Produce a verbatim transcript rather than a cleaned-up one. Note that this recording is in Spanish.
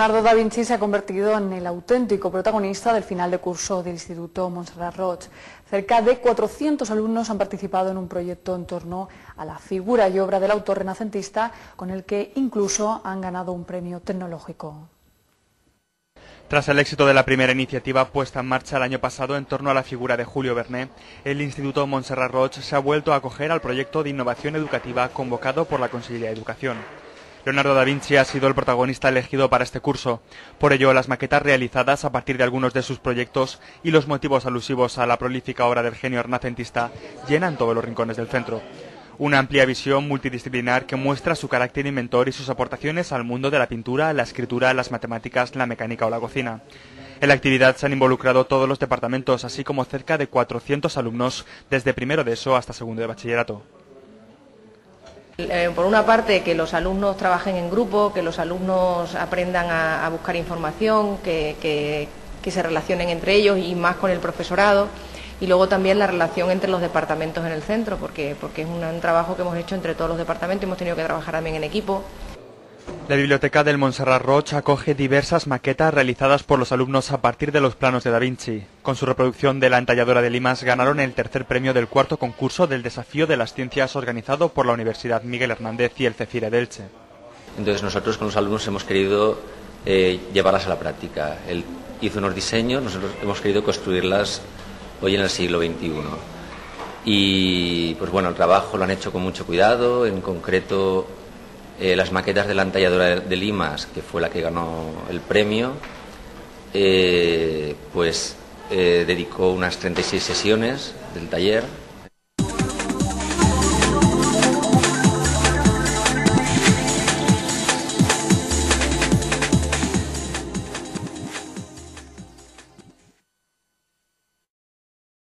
Leonardo da Vinci se ha convertido en el auténtico protagonista del final de curso del Instituto Montserrat Roig. Cerca de cuatrocientos alumnos han participado en un proyecto en torno a la figura y obra del autor renacentista, con el que incluso han ganado un premio tecnológico. Tras el éxito de la primera iniciativa puesta en marcha el año pasado en torno a la figura de Julio Verne, el Instituto Montserrat Roig se ha vuelto a acoger al proyecto de innovación educativa convocado por la Consellería de Educación. Leonardo da Vinci ha sido el protagonista elegido para este curso. Por ello, las maquetas realizadas a partir de algunos de sus proyectos y los motivos alusivos a la prolífica obra del genio renacentista llenan todos los rincones del centro. Una amplia visión multidisciplinar que muestra su carácter inventor y sus aportaciones al mundo de la pintura, la escritura, las matemáticas, la mecánica o la cocina. En la actividad se han involucrado todos los departamentos, así como cerca de cuatrocientos alumnos, desde primero de ESO hasta segundo de bachillerato. Eh, por una parte, que los alumnos trabajen en grupo, que los alumnos aprendan a, a buscar información, que, que, que se relacionen entre ellos y más con el profesorado. Y luego también la relación entre los departamentos en el centro, porque, porque es un, un trabajo que hemos hecho entre todos los departamentos y hemos tenido que trabajar también en equipo. La biblioteca del Montserrat Roig acoge diversas maquetas realizadas por los alumnos a partir de los planos de Da Vinci. Con su reproducción de la entalladora de limas ganaron el tercer premio del cuarto concurso del Desafío de las Ciencias organizado por la Universidad Miguel Hernández y el CECIRE de Elche. Entonces nosotros con los alumnos hemos querido eh, llevarlas a la práctica. Él hizo unos diseños, nosotros hemos querido construirlas hoy en el siglo veintiuno. Y pues bueno, el trabajo lo han hecho con mucho cuidado, en concreto eh, las maquetas de la entalladora de limas, que fue la que ganó el premio, eh, pues eh, dedicó unas treinta y seis sesiones del taller